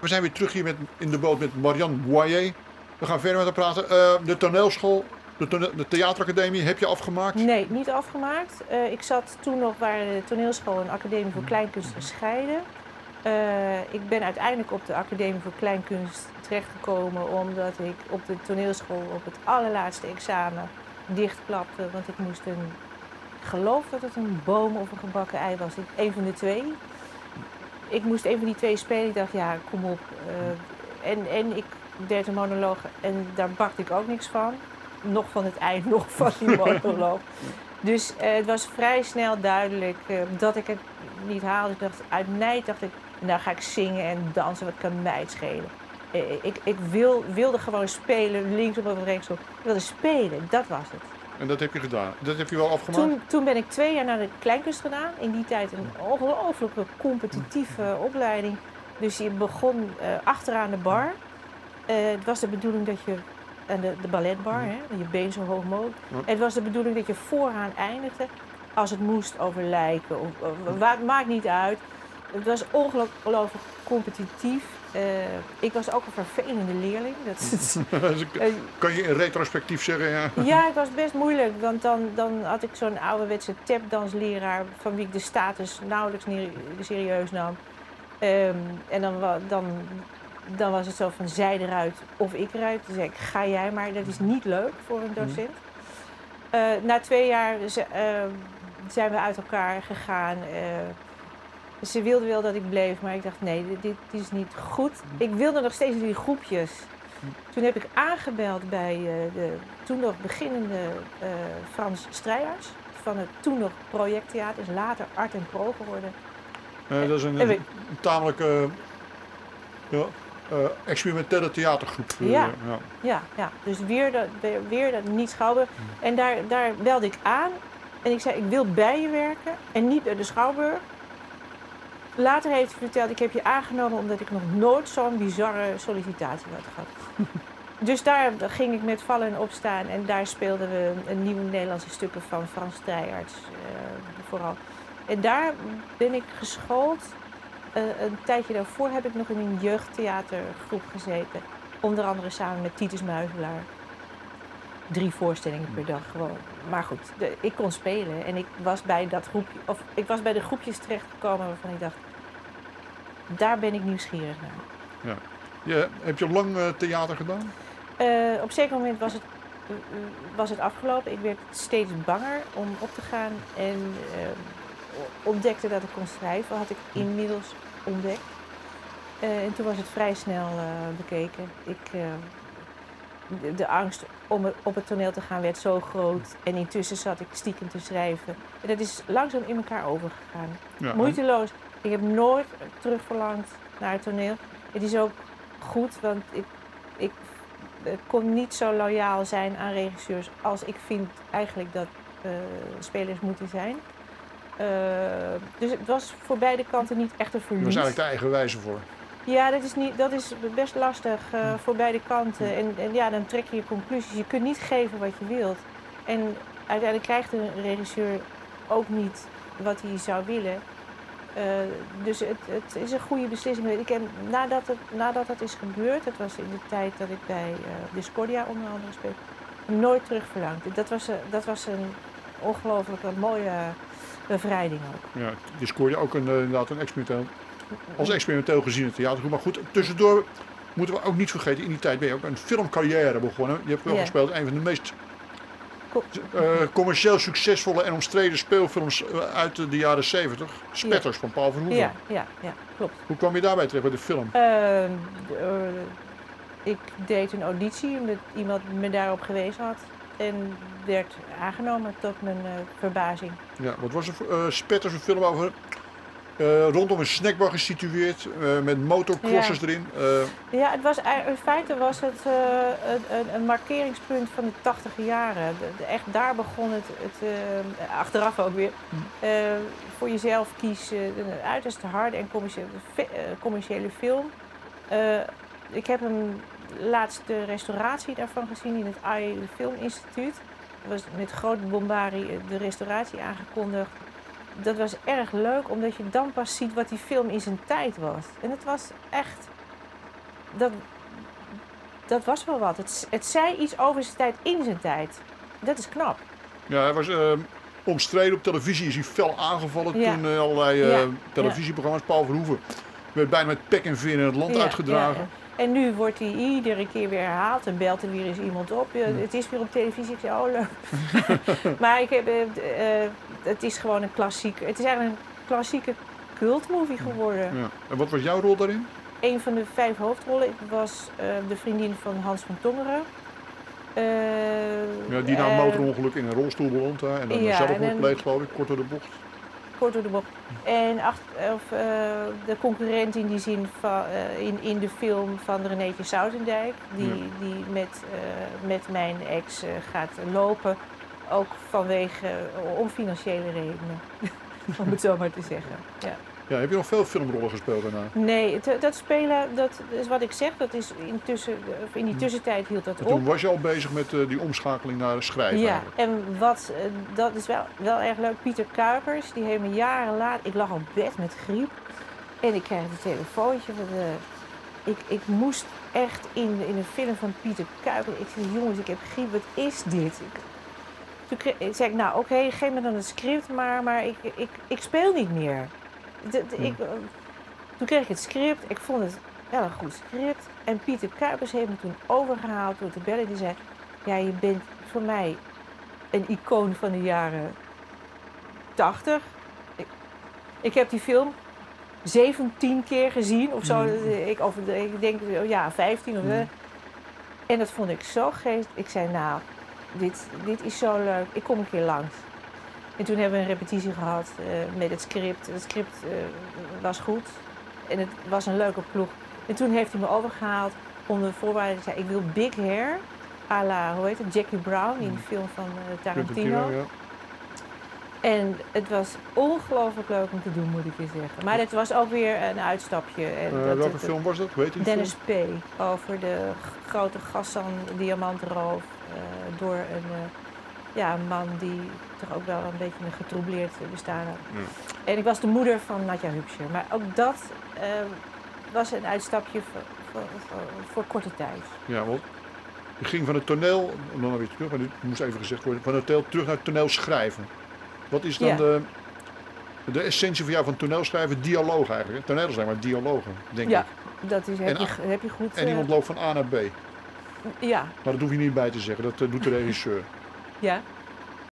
We zijn weer terug hier in de boot met Marianne Boyer. We gaan verder met haar praten. De toneelschool, de theateracademie, heb je afgemaakt? Nee, niet afgemaakt. Ik zat toen nog waar de toneelschool en academie voor kleinkunst gescheiden. Ik ben uiteindelijk op de academie voor kleinkunst terechtgekomen omdat ik op de toneelschool op het allerlaatste examen dichtklapte. Want ik moest ik geloof dat het een boom of een gebakken ei was. Een van de twee. Ik moest een van die twee spelen. Ik dacht, ja, kom op. En ik deed een monoloog en daar bakte ik ook niks van. Nog van het ei, nog van die monoloog. Dus het was vrij snel duidelijk dat ik het niet haalde. Ik dacht, uit nijd dacht ik, nou ga ik zingen en dansen, wat kan mij het schelen. Ik wilde gewoon spelen, linksom of rechtsom. Ik wilde spelen, dat was het. En dat heb je gedaan? Dat heb je wel afgemaakt? Toen ben ik 2 jaar naar de kleinkunst gedaan. In die tijd een ongelooflijke competitieve opleiding. Dus je begon achteraan de bar. Het was de bedoeling dat je... En de balletbar, hè, je been zo hoog mogelijk. Ja. Het was de bedoeling dat je vooraan eindigde. Als het moest over lijken. Het maakt niet uit. Het was ongelooflijk competitief. Ik was ook een vervelende leerling. Kan je in retrospectief zeggen, ja? Ja, het was best moeilijk. Want dan had ik zo'n ouderwetse tapdansleraar van wie ik de status nauwelijks serieus nam. En dan was het zo van zij eruit of ik eruit. Toen zei ik, ga jij maar. Dat is niet leuk voor een docent. Na 2 jaar zijn we uit elkaar gegaan. Ze wilde wel dat ik bleef, maar ik dacht nee, dit is niet goed. Ik wilde nog steeds die groepjes. Toen heb ik aangebeld bij de toen nog beginnende Frans Strijarts van het toen nog Projecttheater, is later Art en Pro geworden. Dat is een tamelijk experimentele theatergroep. Ja. Dus weer dat niet Schouwburg. En daar belde ik aan en ik zei ik wil bij je werken en niet bij de Schouwburg. Later heeft hij verteld, ik heb je aangenomen omdat ik nog nooit zo'n bizarre sollicitatie had gehad. Dus daar ging ik met vallen en opstaan en daar speelden we een nieuwe Nederlandse stukken van Frans Strijarts vooral. En daar ben ik geschoold. Een tijdje daarvoor heb ik nog in een jeugdtheatergroep gezeten. Onder andere samen met Titus Muizelaar. 3 voorstellingen per dag gewoon. Maar goed, ik kon spelen en ik was bij dat groepje, of ik was bij de groepjes terechtgekomen waarvan ik dacht, daar ben ik nieuwsgierig naar. Ja. Heb je lang theater gedaan? Op een zeker moment was het afgelopen. Ik werd steeds banger om op te gaan en ontdekte dat ik kon schrijven, had ik inmiddels ontdekt. En toen was het vrij snel bekeken. De angst om op het toneel te gaan werd zo groot en intussen zat ik stiekem te schrijven. En dat is langzaam in elkaar overgegaan. Ja, moeiteloos. Ik heb nooit terugverlangd naar het toneel. Het is ook goed, want ik kon niet zo loyaal zijn aan regisseurs als ik vind eigenlijk dat spelers moeten zijn. Dus het was voor beide kanten niet echt een verlies. Dat is eigenlijk de eigen wijze voor. Ja, dat is best lastig voor beide kanten. En ja, dan trek je conclusies. Je kunt niet geven wat je wilt. En uiteindelijk krijgt een regisseur ook niet wat hij zou willen. Dus het is een goede beslissing. Nadat dat is gebeurd, dat was in de tijd dat ik bij Discordia onder andere speelde, nooit terug verlangd. Dat was een ongelooflijk mooie bevrijding ook. Ja, Discordia ook inderdaad een experimenteel gezien het theatergroep. Maar goed, tussendoor moeten we ook niet vergeten, in die tijd ben je ook een filmcarrière begonnen. Je hebt wel gespeeld een van de meest commercieel succesvolle en omstreden speelfilms uit de jaren 70. Spetters van Paul Verhoeven. Ja, klopt. Hoe kwam je daarbij terecht bij de film? Ik deed een auditie omdat iemand me daarop gewezen had. En werd aangenomen tot mijn verbazing. Ja, wat was er? Spetters, een film over rondom een snackbar gesitueerd met motocrossers erin. Ja, in feite was het een markeringspunt van de 80 jaren. Echt daar begon het achteraf ook weer. Voor jezelf kiezen, een uiterst harde en commerciële film. Ik heb laatst de restauratie daarvan gezien in het AI Film Instituut. Er was met grote bombarie de restauratie aangekondigd. Dat was erg leuk, omdat je dan pas ziet wat die film in zijn tijd was. En het was echt dat was wel wat. Het zei iets over zijn tijd in zijn tijd. Dat is knap. Ja, hij was omstreden op televisie. Is hij fel aangevallen toen allerlei televisieprogramma's. Paul Verhoeven werd bijna met pek en veer in het land uitgedragen. En nu wordt hij iedere keer weer herhaald en belt er weer eens iemand op. Het is weer op televisie. Ik zei, oh leuk. Maar het is gewoon een klassieke. Het is eigenlijk een klassieke cultmovie geworden. Ja. En wat was jouw rol daarin? Een van de 5 hoofdrollen. Ik was de vriendin van Hans van Tongeren. Die na een motorongeluk in een rolstoel belandt en dan zelfmoord pleegt, geloof ik, kort door de bocht. Kort door de bocht. En de concurrent in die zin van, in de film van Renéetje Soutendijk, die met mijn ex gaat lopen, ook om financiële redenen, om het zo maar te zeggen. Ja. Ja, heb je nog veel filmrollen gespeeld daarna? Nee, dat spelen, dat is wat ik zeg, dat is in die tussentijd hield dat op. Toen was je al bezig met die omschakeling naar schrijven. Ja, eigenlijk. en dat is wel erg leuk. Pieter Kuipers, die heeft me jaren later, ik lag op bed met griep en ik kreeg een telefoontje van ik moest echt in een film van Pieter Kuipers. Ik zei, jongens, ik heb griep, wat is dit? Toen zei ik, nou oké, geef me dan het script maar ik speel niet meer. Toen kreeg ik het script, ik vond het wel een goed script. En Pieter Kuipers heeft me toen overgehaald door te bellen. Die zei, ja, je bent voor mij een icoon van de jaren 80. Ik heb die film 17 keer gezien of zo. Ik denk, 15 of zo. En dat vond ik zo geest. Ik zei, nou, dit is zo leuk. Ik kom een keer langs. En toen hebben we een repetitie gehad met het script. Het script was goed en het was een leuke ploeg. En toen heeft hij me overgehaald om de voorwaarden te zeggen, ik wil big hair, à la, hoe heet het, Jackie Brown in de film van Tarantino. Ja. En het was ongelooflijk leuk om te doen, moet ik je zeggen. Maar het was ook weer een uitstapje. En welke film was dat? Weet je Dennis P. Over de grote Gassan-diamantroof door een man die toch ook wel een beetje een getroubleerd bestaan had. Ja. En ik was de moeder van Nadja Hupscher. Maar ook dat was een uitstapje voor korte tijd. Ja, want je ging van het toneel, dan weer terug, maar dit moest even gezegd worden, van het toneel terug naar het toneel schrijven. Wat is dan de essentie voor jou van toneelschrijven? Dialoog eigenlijk. Toneel zijn maar dialogen, denk ik. Ja, dat is, heb je goed... En iemand loopt van A naar B. Ja. Maar dat hoef je niet bij te zeggen, dat doet de regisseur. Ja.